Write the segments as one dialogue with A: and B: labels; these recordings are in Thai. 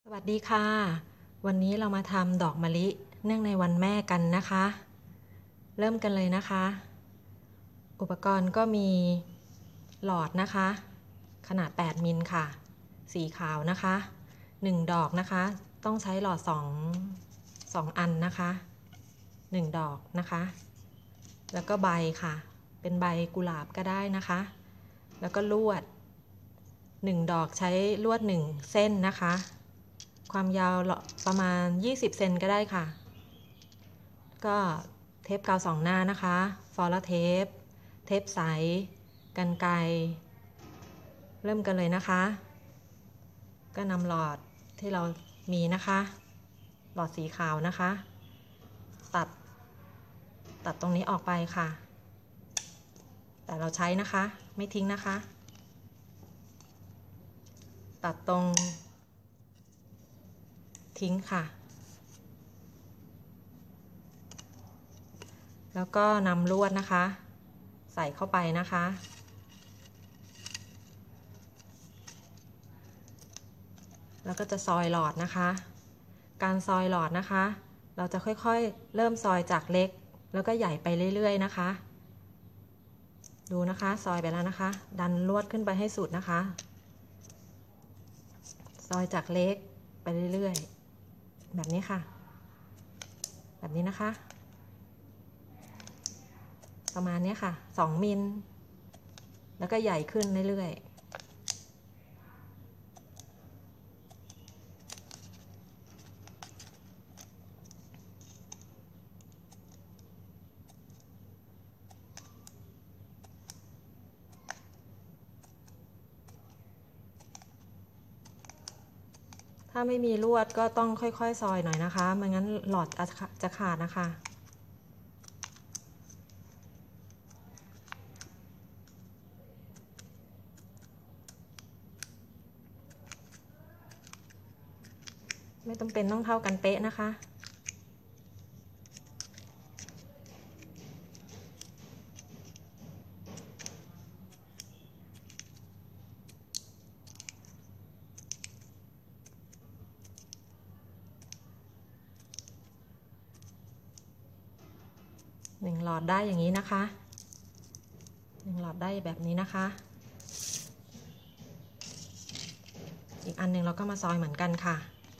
A: สวัสดีค่ะวันนี้เรามาทำดอกมะลิเนื่องในวันแม่กันนะคะเริ่มกันเลยนะคะอุปกรณ์ก็มีหลอดนะคะขนาด8มิลค่ะสีขาวนะคะ1ดอกนะคะต้องใช้หลอด2อันนะคะ1ดอกนะคะแล้วก็ใบค่ะเป็นใบกุหลาบก็ได้นะคะแล้วก็ลวด1ดอกใช้ลวด1เส้นนะคะความยาวประมาณ20เซนก็ได้ค่ะก็เทปกาว2หน้านะคะฟอลเทปเทปใสกรรไกรเริ่มกันเลยนะคะก็นำหลอดที่เรามีนะคะหลอดสีขาวนะคะตัดตรงนี้ออกไปค่ะแต่เราใช้นะคะไม่ทิ้งนะคะตัดตรงทิ้งค่ะแล้วก็นำลวดนะคะใส่เข้าไปนะคะแล้วก็จะซอยหลอดนะคะการซอยหลอดนะคะเราจะค่อยๆเริ่มซอยจากเล็กแล้วก็ใหญ่ไปเรื่อยๆนะคะดูนะคะซอยไปแล้วนะคะดันลวดขึ้นไปให้สุดนะคะซอยจากเล็กไปเรื่อยๆแบบนี้ค่ะแบบนี้นะคะประมาณนี้ค่ะ2มิลแล้วก็ใหญ่ขึ้นเรื่อยๆถ้าไม่มีลวดก็ต้องค่อยๆซอยหน่อยนะคะไม่งั้นหลอดจะขาดนะคะไม่ต้องเป็นต้องเท่ากันเป๊ะนะคะ1หลอดได้อย่างนี้นะคะ1หลอดได้แบบนี้นะคะอีกอันหนึ่งเราก็มาซอยเหมือนกันค่ะ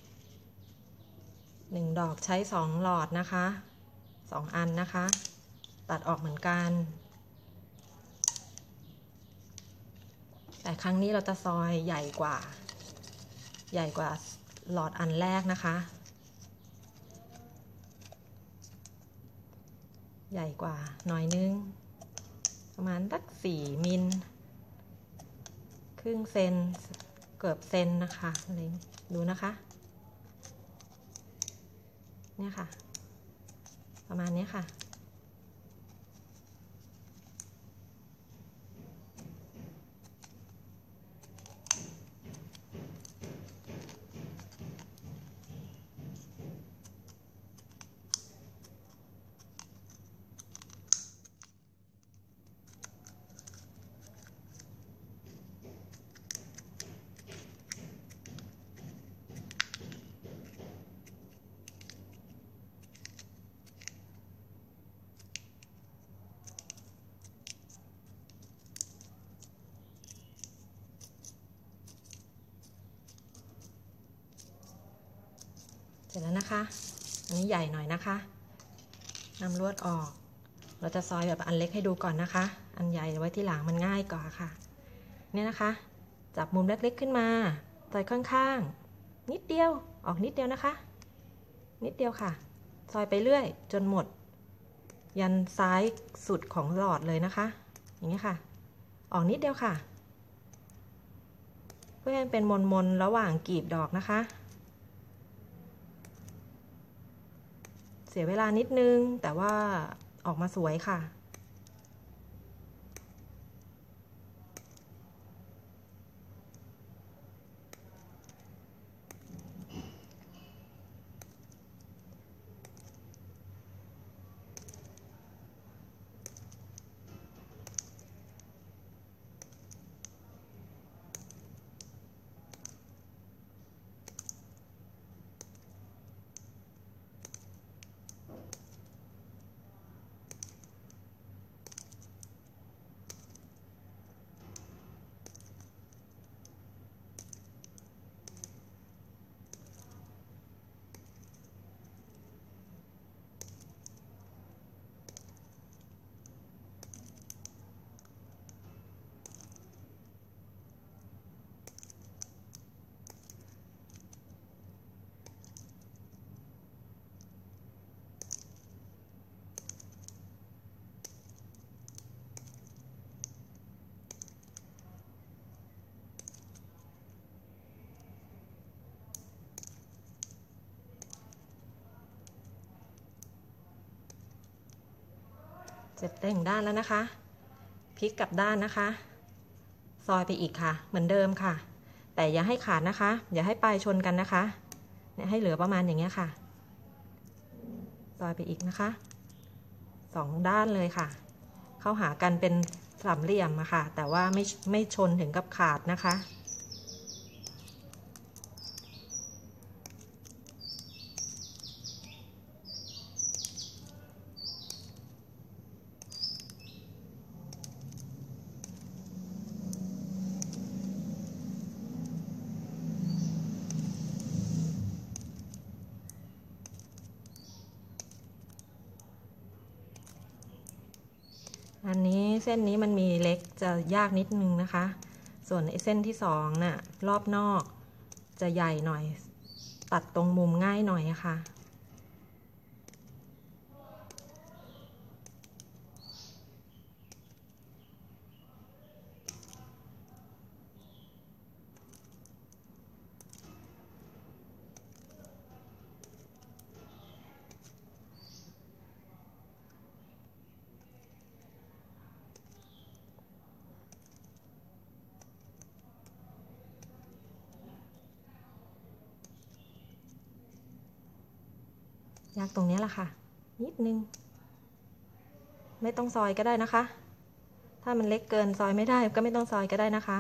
A: 1ดอกใช้2หลอดนะคะ2อันนะคะตัดออกเหมือนกันแต่ครั้งนี้เราจะซอยใหญ่กว่าหลอดอันแรกนะคะใหญ่กว่าหน่อยนึงประมาณสัก4มิลครึ่งเซนเกือบเซนนะคะอะไรดูนะคะเนี่ยค่ะประมาณนี้ค่ะเสร็จแล้วนะคะอันนี้ใหญ่หน่อยนะคะนำลวดออกเราจะซอยแบบอันเล็กให้ดูก่อนนะคะอันใหญ่ไว้ที่หลังมันง่ายกว่าค่ะเนี่ยนะคะจับมุมเล็กๆขึ้นมาซอยข้างๆนิดเดียวออกนิดเดียวนะคะนิดเดียวค่ะซอยไปเรื่อยจนหมดยันซ้ายสุดของหลอดเลยนะคะอย่างนี้ค่ะออกนิดเดียวค่ะเพื่อให้เป็นมนๆระหว่างกลีบดอกนะคะเสียเวลานิดนึงแต่ว่าออกมาสวยค่ะเสร็จได้1ด้านแล้วนะคะพลิกกลับด้านนะคะซอยไปอีกค่ะเหมือนเดิมค่ะแต่อย่าให้ขาดนะคะอย่าให้ปลายชนกันนะคะเนี่ยให้เหลือประมาณอย่างเงี้ยค่ะซอยไปอีกนะคะ2ด้านเลยค่ะเข้าหากันเป็นสามเหลี่ยมอะค่ะแต่ว่าไม่ชนถึงกับขาดนะคะอันนี้เส้นนี้มันมีเล็กจะยากนิดนึงนะคะส่วนเส้นที่2น่ะรอบนอกจะใหญ่หน่อยตัดตรงมุมง่ายหน่อยค่ะยากตรงนี้แหละค่ะนิดนึงไม่ต้องซอยก็ได้นะคะถ้ามันเล็กเกินซอยไม่ได้ก็ไม่ต้องซอยก็ได้นะคะ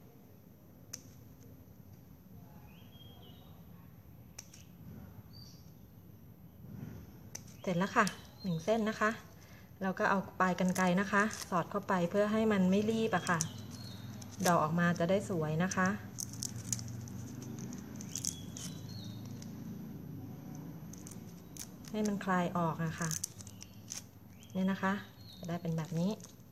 A: เสร็จแล้วค่ะ1เส้นนะคะเราก็เอาปลายกรรไกรนะคะสอดเข้าไปเพื่อให้มันไม่รีบอะค่ะดอกออกมาจะได้สวยนะคะให้มันคลายออกอะค่ะเนี่ยนะคะจะได้เป็นแบบนี้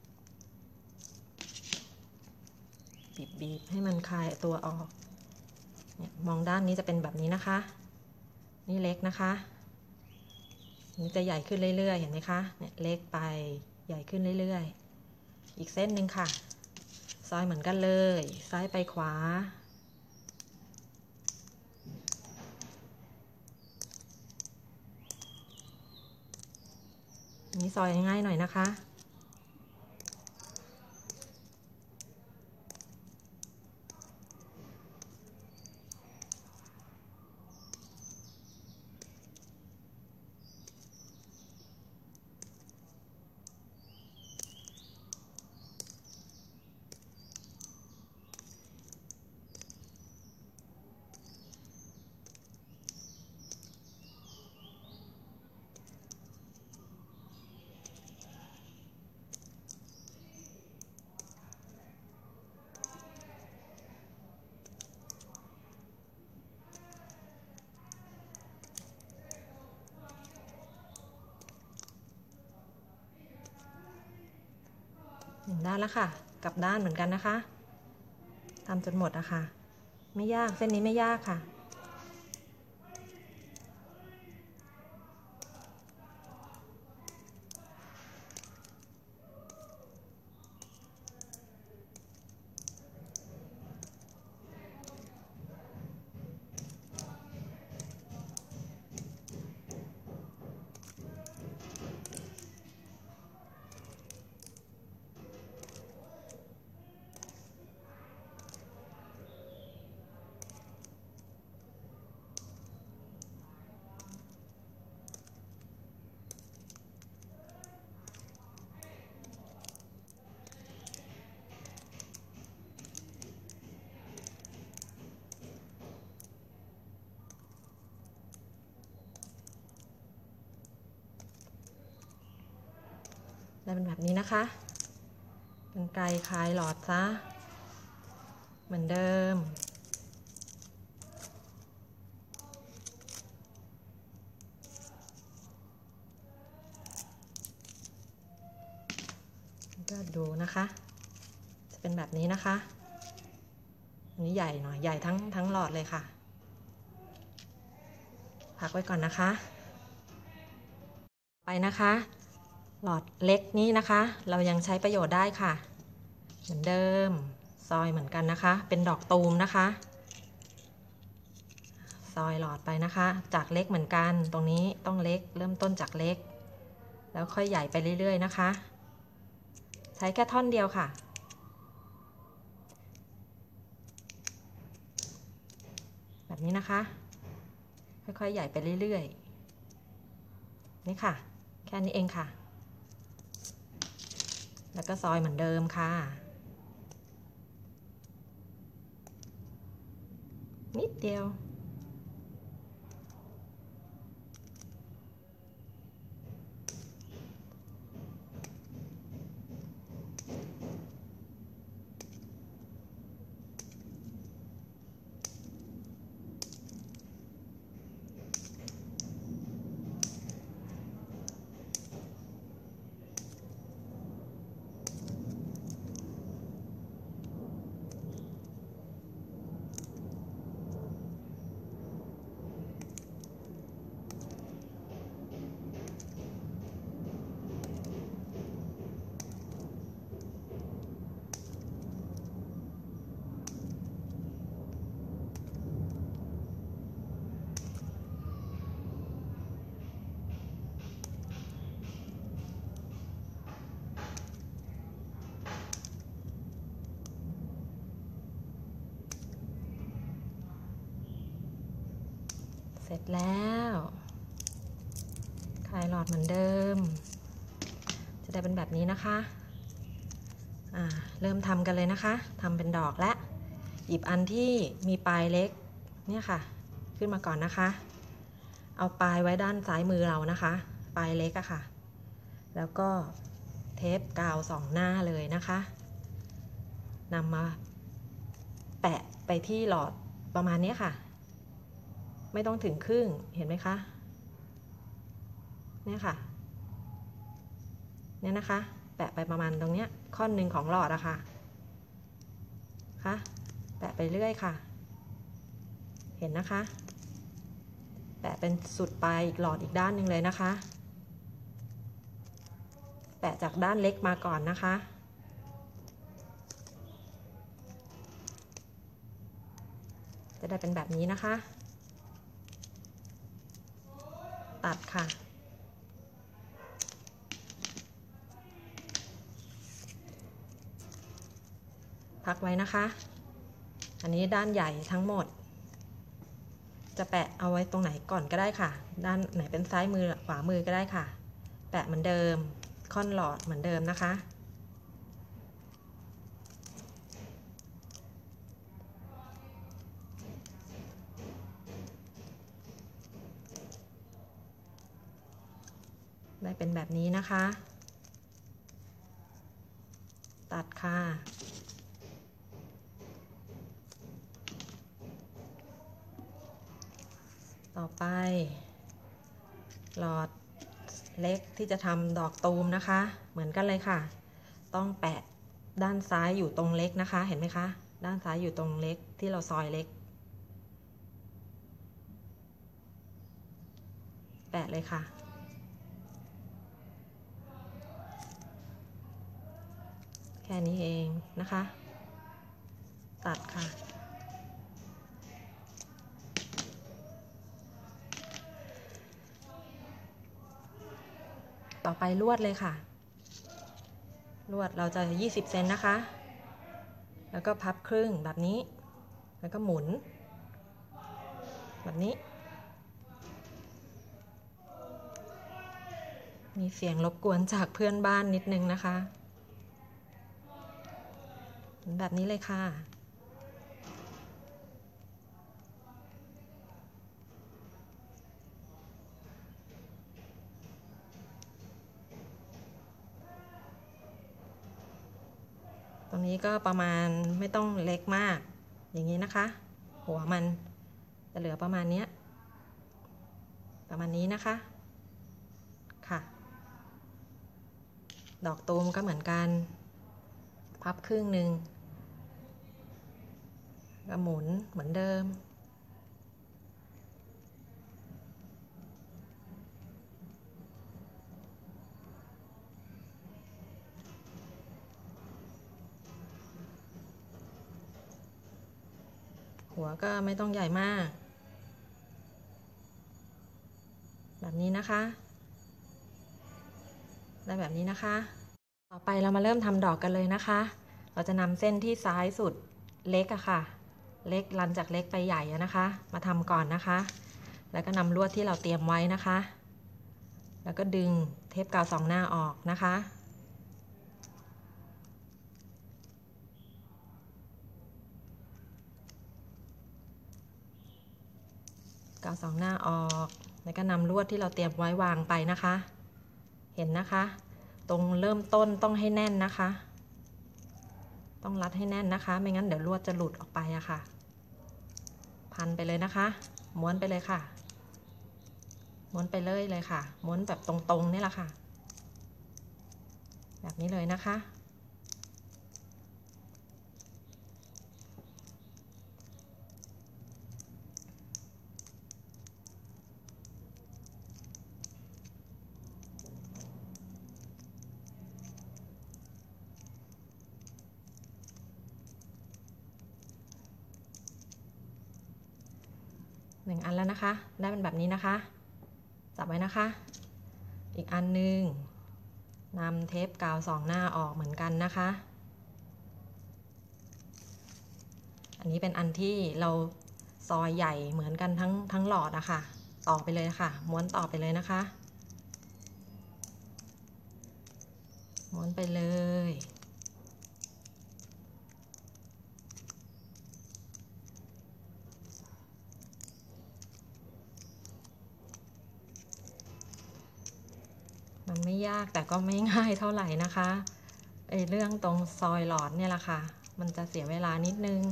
A: บีบให้มันคลายตัวออกเนี่ยมองด้านนี้จะเป็นแบบนี้นะคะนี่เล็กนะคะนี่จะใหญ่ขึ้นเรื่อยๆเห็นไหมคะเนี่ยเล็กไปใหญ่ขึ้นเรื่อยๆอีกเส้นหนึ่งค่ะซอยเหมือนกันเลยซ้ายไปขวานี่ซอยง่ายหน่อยนะคะ1ด้านแล้วค่ะกลับด้านเหมือนกันนะคะทำจนหมดอะค่ะไม่ยากเส้นนี้ไม่ยากค่ะได้เป็นแบบนี้นะคะกรรไกรคลายหลอดซะเหมือนเดิมก็ดูนะคะจะเป็นแบบนี้นะคะอันนี้ใหญ่หน่อยใหญ่ทั้งหลอดเลยค่ะพักไว้ก่อนนะคะไปนะคะหลอดเล็กนี้นะคะเรายังใช้ประโยชน์ได้ค่ะเหมือนเดิมซอยเหมือนกันนะคะเป็นดอกตูมนะคะซอยหลอดไปนะคะจากเล็กเหมือนกันตรงนี้ต้องเล็กเริ่มต้นจากเล็กแล้วค่อยใหญ่ไปเรื่อยๆนะคะช้แค่ท่อนเดียวค่ะแบบนี้นะคะค่อยๆใหญ่ไปเรื่อยๆนี่ค่ะแค่นี้เองค่ะแล้วก็ซอยเหมือนเดิมค่ะนิดเดียวเสร็จแล้วคลายหลอดเหมือนเดิมจะได้เป็นแบบนี้นะคะเริ่มทำกันเลยนะคะทำเป็นดอกและหยิบอันที่มีปลายเล็กเนี่ยค่ะขึ้นมาก่อนนะคะเอาปลายไว้ด้านซ้ายมือเรานะคะปลายเล็กอะค่ะแล้วก็เทปกาวสองหน้าเลยนะคะนำมาแปะไปที่หลอดประมาณนี้ค่ะไม่ต้องถึงครึ่งเห็นไหมคะเนี่ยค่ะเนี่ยนะคะแปะไปประมาณตรงเนี้ยค่อนหนึ่งของหลอดอะค่ะแปะไปเรื่อยค่ะเห็นนะคะแปะเป็นสุดปลายหลอดอีกด้านหนึ่งเลยนะคะแปะจากด้านเล็กมาก่อนนะคะจะได้เป็นแบบนี้นะคะตัดค่ะพักไว้นะคะอันนี้ด้านใหญ่ทั้งหมดจะแปะเอาไว้ตรงไหนก่อนก็ได้ค่ะด้านไหนเป็นซ้ายมือขวามือก็ได้ค่ะแปะเหมือนเดิมค่อนหลอดเหมือนเดิมนะคะได้เป็นแบบนี้นะคะตัดค่ะต่อไปหลอดเล็กที่จะทำดอกตูมนะคะเหมือนกันเลยค่ะต้องแปะด้านซ้ายอยู่ตรงเล็กนะคะเห็นไหมคะด้านซ้ายอยู่ตรงเล็กที่เราซอยเล็กแปะเลยค่ะแค่นี้เองนะคะตัดค่ะต่อไปลวดเลยค่ะลวดเราจะ20 เซนนะคะแล้วก็พับครึ่งแบบนี้แล้วก็หมุนแบบนี้มีเสียงรบกวนจากเพื่อนบ้านนิดนึงนะคะแบบนี้เลยค่ะตรงนี้ก็ประมาณไม่ต้องเล็กมากอย่างนี้นะคะหัวมันจะเหลือประมาณนี้นะคะค่ะดอกตูมก็เหมือนกันพับครึ่งหนึ่งก็หมุนเหมือนเดิมหัวก็ไม่ต้องใหญ่มากแบบนี้นะคะได้แบบนี้นะคะต่อไปเรามาเริ่มทำดอกกันเลยนะคะเราจะนำเส้นที่ซ้ายสุดเล็กอะค่ะเล็กรันจากเล็กไปใหญ่นะคะมาทำก่อนนะคะแล้วก็นำลวดที่เราเตรียมไว้นะคะแล้วก็ดึงเทปกาว2 หน้าออกนะคะกาว2 หน้าออกแล้วก็นำลวดที่เราเตรียมไว้วางไปนะคะเห็นนะคะตรงเริ่มต้นต้องให้แน่นนะคะต้องรัดให้แน่นนะคะไม่งั้นเดี๋ยวลวดจะหลุดออกไปอะค่ะพันไปเลยนะคะม้วนไปเลยค่ะม้วนไปเลยค่ะม้วนแบบตรงๆนี่แหละค่ะแบบนี้เลยนะคะ1 อันแล้วนะคะได้เป็นแบบนี้นะคะจับไว้นะคะอีกอันนึงนำเทปกาว2 หน้าออกเหมือนกันนะคะอันนี้เป็นอันที่เราซอยใหญ่เหมือนกันทั้งหลอดอะค่ะต่อไปเลยค่ะม้วนต่อไปเลยนะคะม้วนไปเลยมันไม่ยากแต่ก็ไม่ง่ายเท่าไหร่นะคะเรื่องตรงซอยหลอดเนี่ยแหละค่ะมันจะเสียเวลานิดนึง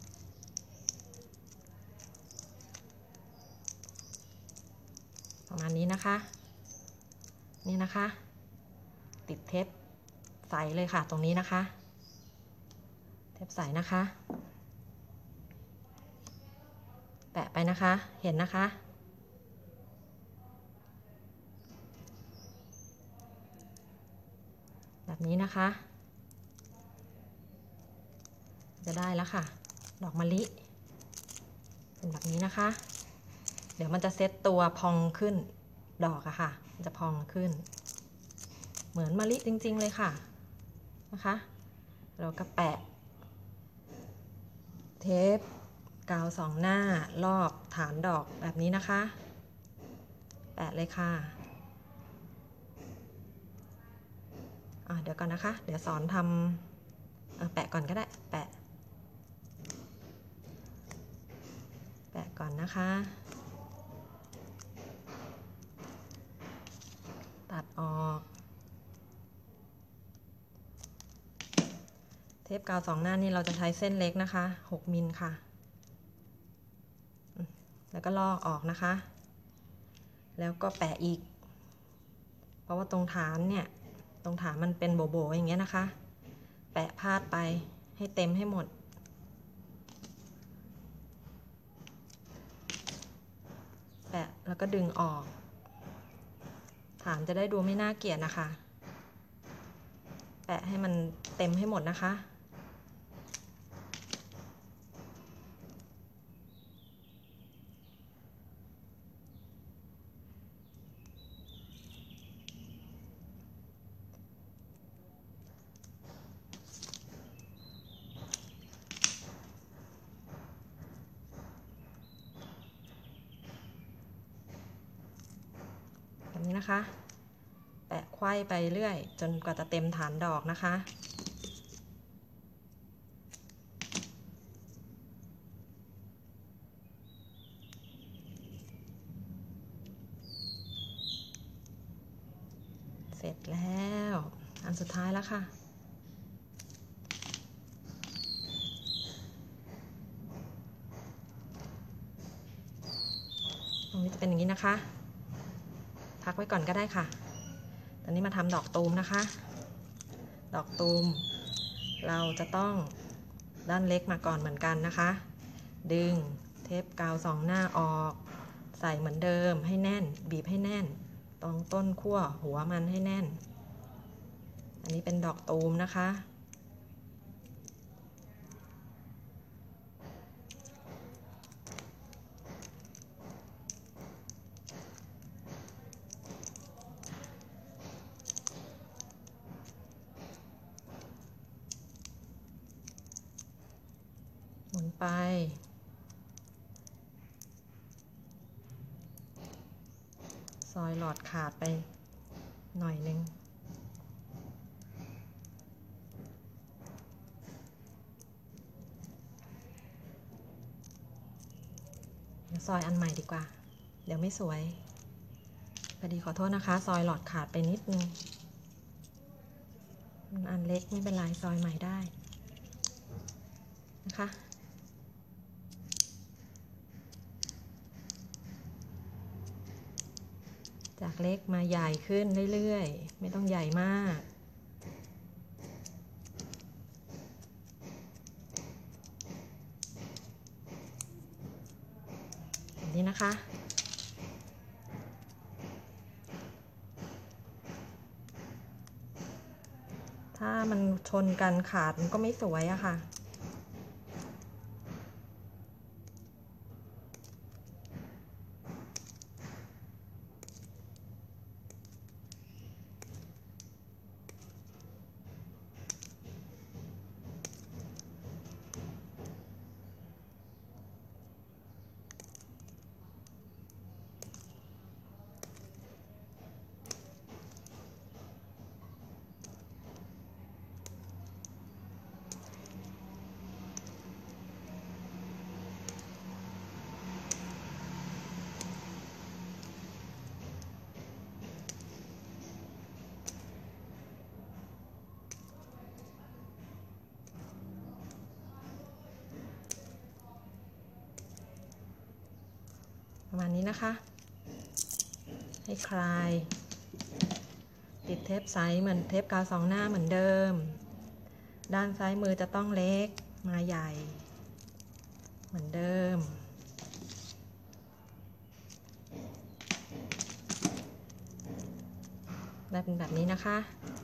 A: ประมาณนี้นะคะนี่นะคะติดเทปใสเลยค่ะตรงนี้นะคะเทปใสนะคะแปะไปนะคะเห็นนะคะแบบนี้นะคะจะได้แล้วค่ะดอกมะลิเป็นแบบนี้นะคะเดี๋ยวมันจะเซตตัวพองขึ้นดอกอะค่ะมันจะพองขึ้นเหมือนมะลิจริงๆเลยค่ะนะคะเราก็แปะเทปกาว2 หน้ารอบฐานดอกแบบนี้นะคะแปะเลยค่ะเดี๋ยวก่อนนะคะเดี๋ยวสอนทำแปะก่อนก็ได้แปะก่อนนะคะตัดออกเทปกาว2 หน้านี่เราจะใช้เส้นเล็กนะคะ6 มิลค่ะแล้วก็ลอกออกนะคะแล้วก็แปะอีกเพราะว่าตรงฐานเนี่ยตรงฐานมันเป็นโบๆอย่างเงี้ยนะคะแปะพาดไปให้เต็มให้หมดแปะแล้วก็ดึงออกฐานจะได้ดูไม่น่าเกลียดนะคะแปะให้มันเต็มให้หมดนะคะแบบนี้นะคะแปะไขว้ไปเรื่อยจนกว่าจะเต็มฐานดอกนะคะเสร็จแล้วอันสุดท้ายแล้วค่ะตรงนี้จะเป็นอย่างนี้นะคะพักไว้ก่อนก็ได้ค่ะตอนนี้มาทำดอกตูมนะคะดอกตูมเราจะต้องด้านเล็กมาก่อนเหมือนกันนะคะดึงเทปกาว2 หน้าออกใส่เหมือนเดิมให้แน่นบีบให้แน่นตรงต้นขั้วหัวมันให้แน่นอันนี้เป็นดอกตูมนะคะไปซอยหลอดขาดไปหน่อยนึงซอยอันใหม่ดีกว่าเดี๋ยวไม่สวยพอดีขอโทษนะคะซอยหลอดขาดไปนิดนึงอันเล็กไม่เป็นไรซอยใหม่ได้นะคะจากเล็กมาใหญ่ขึ้นเรื่อยๆไม่ต้องใหญ่มากแบบนี้นะคะถ้ามันชนกันขาดมันก็ไม่สวยอะค่ะประมาณนี้นะคะให้คลายติดเทปใสเหมือนเทปกาว2 หน้าเหมือนเดิมด้านซ้ายมือจะต้องเล็กมาใหญ่เหมือนเดิมได้เป็นแบบนี้นะคะ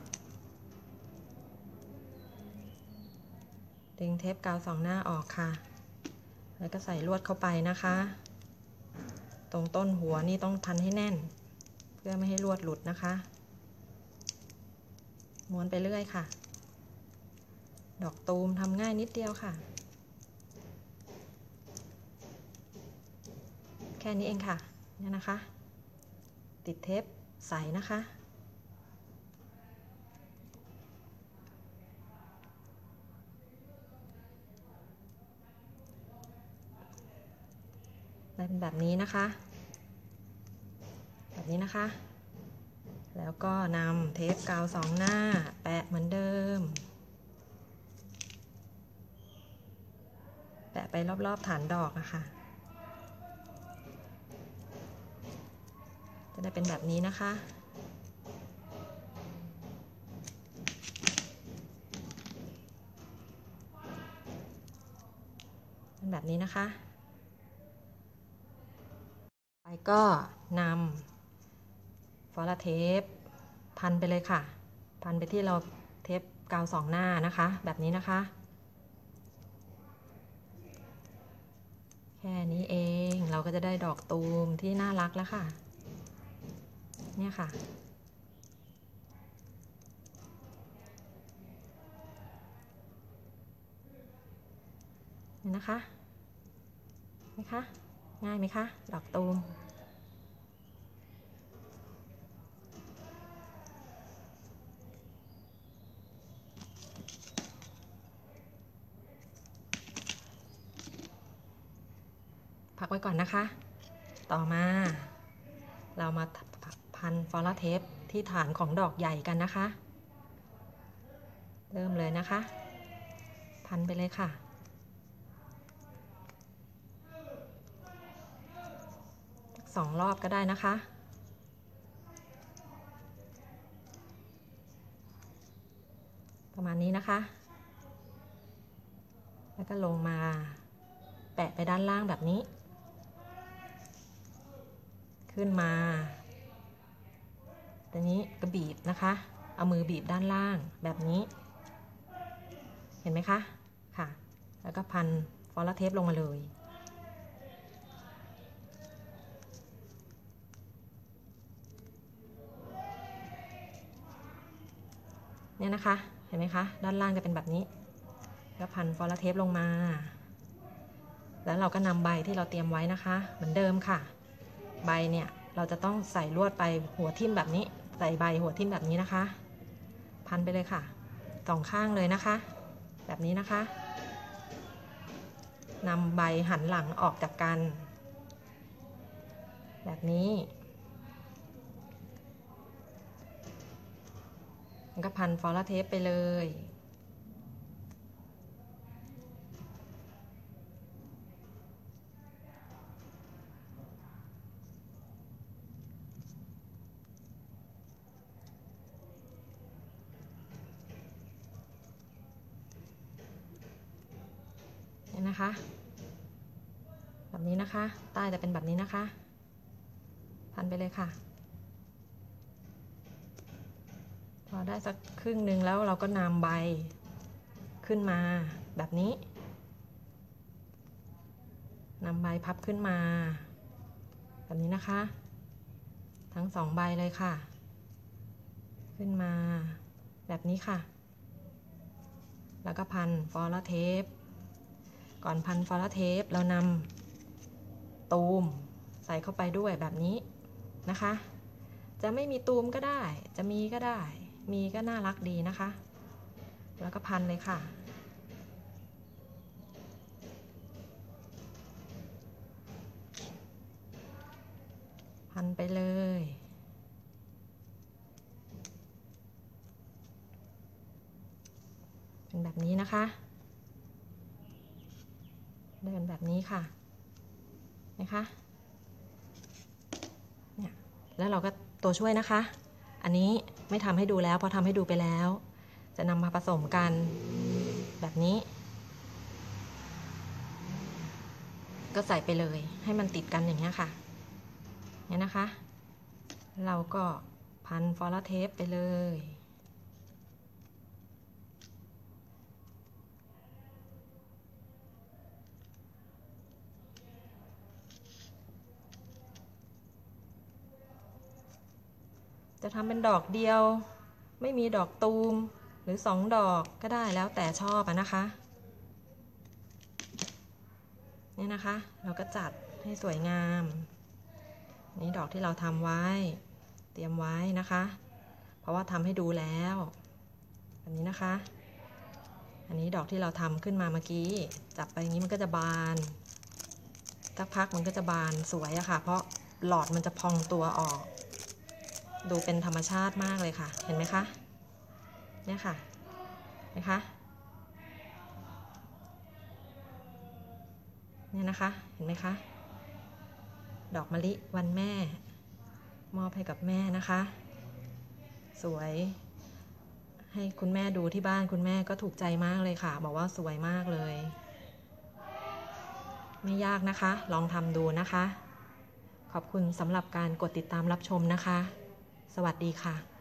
A: ดึงเทปกาว2 หน้าออกค่ะแล้วก็ใส่ลวดเข้าไปนะคะตรงต้นหัวนี่ต้องพันให้แน่นเพื่อไม่ให้ลวดหลุดนะคะม้วนไปเรื่อยค่ะดอกตูมทำง่ายนิดเดียวค่ะแค่นี้เองค่ะนี่นะคะติดเทปใสนะคะได้เป็นแบบนี้นะคะแบบนี้นะคะแล้วก็นำเทปกาว2 หน้าแปะเหมือนเดิมแปะไปรอบๆฐานดอกนะคะจะได้เป็นแบบนี้นะคะเป็นแบบนี้นะคะไปก็นำฟอลเทปพันไปเลยค่ะพันไปที่เราเทปกาว2 หน้านะคะแบบนี้นะคะแค่นี้เองเราก็จะได้ดอกตูมที่น่ารักแล้วค่ะเนี่ยค่ะนี่นะคะไหมคะง่ายไหมคะดอกตูมพักไว้ก่อนนะคะต่อมาเรามาพันฟอลเทปที่ฐานของดอกใหญ่กันนะคะเริ่มเลยนะคะพันไปเลยค่ะ2 รอบก็ได้นะคะประมาณนี้นะคะแล้วก็ลงมาแปะไปด้านล่างแบบนี้ขึ้นมาตอนนี้ก็บีบนะคะเอามือบีบด้านล่างแบบนี้เห็นไหมคะค่ะแล้วก็พันฟอลเทปลงมาเลยเนี่ยนะคะเห็นไหมคะด้านล่างจะเป็นแบบนี้แล้วพันฟอลเทปลงมาแล้วเราก็นำใบที่เราเตรียมไว้นะคะเหมือนเดิมค่ะใบเนี่ยเราจะต้องใส่ลวดไปหัวทิ่มแบบนี้ใส่ใบหัวทิ่มแบบนี้นะคะพันไปเลยค่ะสองข้างเลยนะคะแบบนี้นะคะนำใบหันหลังออกจากกันแบบนี้แล้วก็พันฟอลล์เทปไปเลยเนี่ยนะคะแบบนี้นะคะใต้จะเป็นแบบนี้นะคะพันไปเลยค่ะพอได้สักครึ่งหนึ่งแล้วเราก็นำใบขึ้นมาแบบนี้นำใบพับขึ้นมาแบบนี้นะคะทั้งสองใบเลยค่ะขึ้นมาแบบนี้ค่ะแล้วก็พันฟอลล์เทปก่อนพันฟอลล์เทปเรานำตูมใส่เข้าไปด้วยแบบนี้นะคะจะไม่มีตูมก็ได้จะมีก็ได้มีก็น่ารักดีนะคะแล้วก็พันเลยค่ะพันไปเลยเป็นแบบนี้นะคะเดินแบบนี้ค่ะนะคะเนี่ยแล้วเราก็ตัวช่วยนะคะอันนี้ไม่ทำให้ดูแล้วเพราะทำให้ดูไปแล้วจะนำมาผสมกันแบบนี้ก็ใส่ไปเลยให้มันติดกันอย่างเงี้ยค่ะเนี่ยนะคะเราก็พันฟอลล์เทปไปเลยจะทำเป็นดอกเดียวไม่มีดอกตูมหรือ2 ดอกก็ได้แล้วแต่ชอบนะคะนี่นะคะเราก็จัดให้สวยงามนี่ดอกที่เราทำไว้เตรียมไว้นะคะเพราะว่าทำให้ดูแล้วอันนี้นะคะอันนี้ดอกที่เราทำขึ้นมาเมื่อกี้จับไปอย่างนี้มันก็จะบานสักพักมันก็จะบานสวยอะค่ะเพราะหลอดมันจะพองตัวออกดูเป็นธรรมชาติมากเลยค่ะเห็นไหมคะเนี่ยค่ะนะคะเนี่ยนะคะเห็นไหมคะดอกมะลิวันแม่มอบให้กับแม่นะคะสวยให้คุณแม่ดูที่บ้านคุณแม่ก็ถูกใจมากเลยค่ะบอกว่าสวยมากเลยไม่ยากนะคะลองทำดูนะคะขอบคุณสำหรับการกดติดตามรับชมนะคะสวัสดีค่ะ